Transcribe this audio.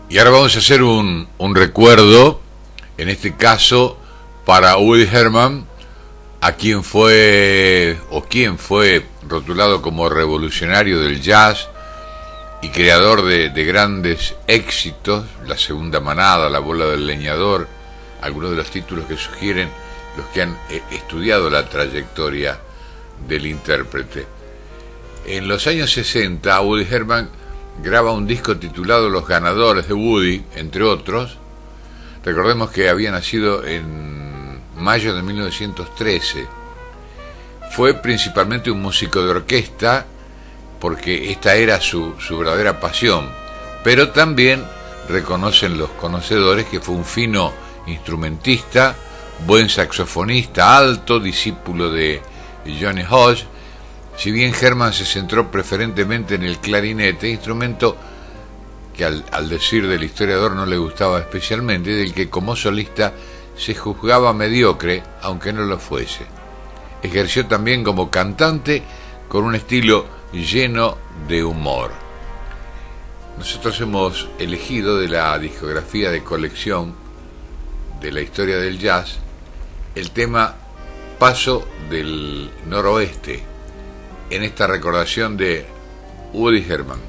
Y ahora vamos a hacer un recuerdo, en este caso para Woody Herman, a quien fue rotulado como revolucionario del jazz y creador de grandes éxitos, La Segunda Manada, La Bola del Leñador, algunos de los títulos que sugieren los que han estudiado la trayectoria del intérprete. En los años 60, Woody Herman graba un disco titulado Los Ganadores de Woody, entre otros. Recordemos que había nacido en mayo de 1913. Fue principalmente un músico de orquesta, porque esta era su verdadera pasión, pero también reconocen los conocedores que fue un fino instrumentista, buen saxofonista, alto discípulo de Johnny Hodge. Si bien Herman se centró preferentemente en el clarinete, instrumento que al decir del historiador no le gustaba especialmente, del que como solista se juzgaba mediocre, aunque no lo fuese. Ejerció también como cantante con un estilo lleno de humor. Nosotros hemos elegido de la discografía de colección de la historia del jazz el tema Paso del Noroeste, en esta recordación de Woody Herman.